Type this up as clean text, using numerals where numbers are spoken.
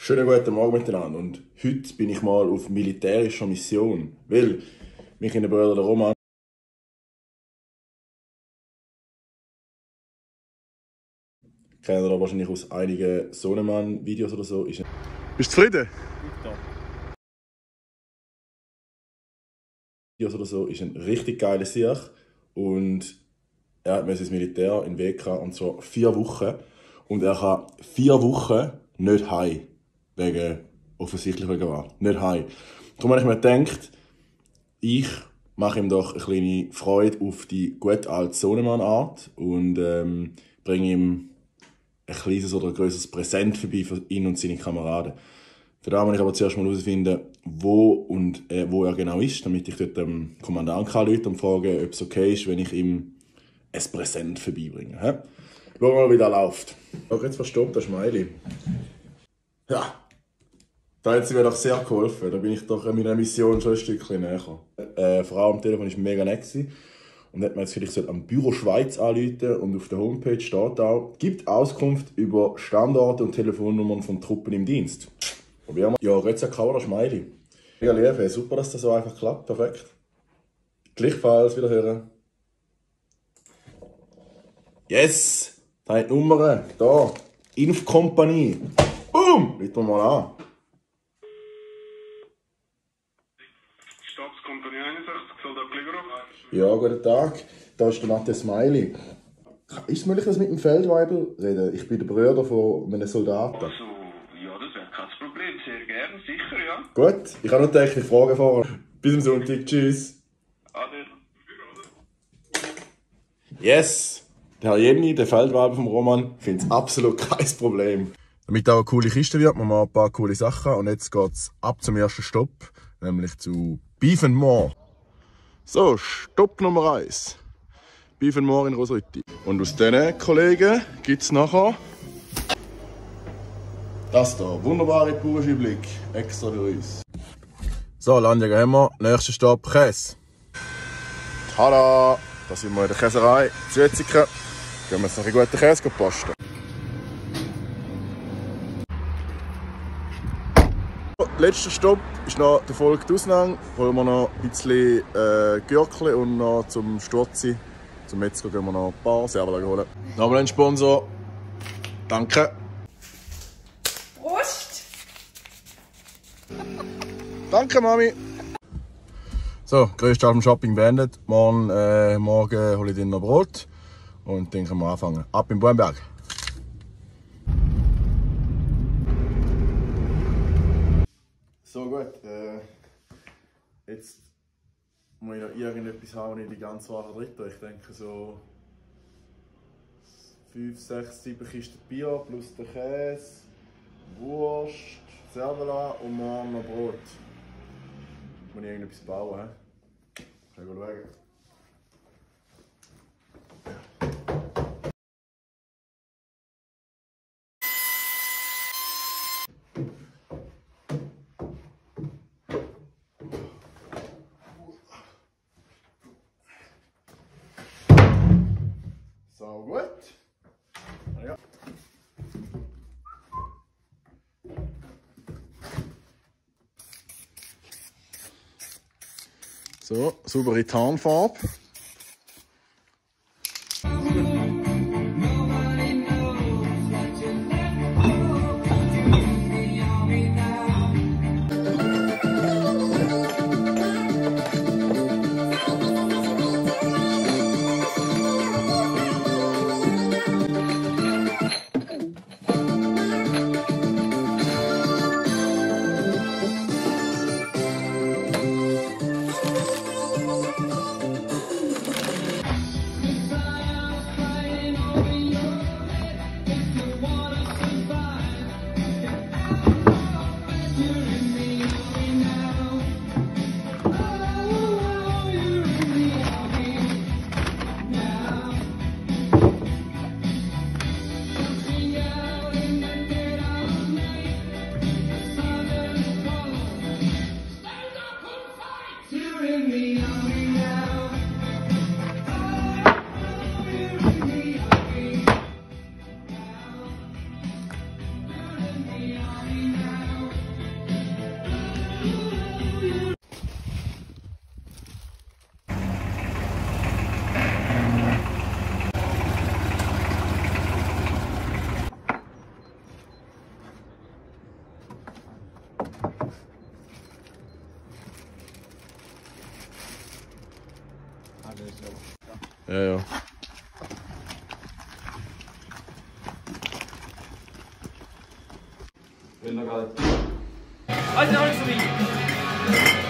Schönen guten Morgen miteinander und heute bin ich mal auf militärischer Mission, weil mich in der Bruder der Roman kennt ihr wahrscheinlich aus einigen Sohnemann-Videos oder so. Bist du zufrieden? Videos oder so ist ein richtig geiler Sieg und er hat mir ins Militär in WK und zwar 4 Wochen und er kann 4 Wochen nicht heim. Offensichtlich wegen was. Nicht heim. Darum habe ich mir gedacht, ich mache ihm doch eine kleine Freude auf die gute alte Sohnemann-Art und bringe ihm ein kleines oder ein grösseres Präsent vorbei für ihn und seine Kameraden. Für das muss ich aber zuerst mal herausfinden, wo er genau ist, damit ich dort dem Kommandant anrufen und fragen, ob es okay ist, wenn ich ihm ein Präsent vorbeibringe. Schauen wir mal, wie das läuft. Auch jetzt verstoppt, das Smiley. Ja, da hat sie mir doch sehr geholfen. Da bin ich doch meiner Mission schon ein Stückchen näher. Frau am Telefon war mega nett und hat mir jetzt vielleicht am Büro Schweiz anrufen und auf der Homepage steht auch, gibt Auskunft über Standorte und Telefonnummern von Truppen im Dienst. Probieren wir. Ja, Rötzer oder Schmeili. Mega lieb, super, dass das so einfach klappt. Perfekt. Gleichfalls, wieder hören. Yes! Da hat die Nummer. Da. Inf-Kompanie. Boom! Rufen wir mal an. Stabskompanie 61, Soldat Gligerov. Ja, guten Tag. Da ist der Matthias Smiley. Ist es möglich, dass mit dem Feldweibel reden? Ich bin der Bruder von einem Soldaten. Also, ja, das wäre kein Problem. Sehr gerne, sicher, ja. Gut, ich habe noch gedacht, ich frage vorher. Bis am Sonntag. Tschüss. Ade. Yes! Der Herr Jenny, der Feldwebel vom Roman, findet es absolut kein Problem. Damit auch eine coole Kiste wird, machen wir ein paar coole Sachen. Und jetzt geht es ab zum ersten Stopp, nämlich zu Beef and More. So, Stopp Nummer 1. Beef and More in Rosrütti. Und aus diesen Kollegen gibt es nachher das hier. Wunderbare Bauernscheiblick. Extra für uns. So, Landjäger haben wir. Nächster Stopp, Käse. Tada! Da sind wir in der Käserei. Zützigen. Gehen wir jetzt noch einen guten Käse posten. Letzter Stopp ist noch der Volk Ausnang. Holen wir noch ein bisschen Gürkli und noch zum Sturzi. Zum Metzger gehen wir noch ein paar Servelagen holen. Nochmal ein Sponsor. Danke. Prost! Danke, Mami. So, größte Teil vom Shopping beendet. Morgen hole ich dir noch Brot. Und dann können wir anfangen. Ab in Buenberg. So gut, jetzt muss ich noch irgendetwas haben, nicht die ganze Woche drin. Ich denke so 5, 6, 7 Kisten Bier plus der Käse, Wurst, Servola und morgen noch Brot. Muss ich irgendetwas bauen? He? Schauen. So gut. Ja. So, saubere Tarnfarbe. Ja, ja. Wenn er gerade. Also, alles so weit.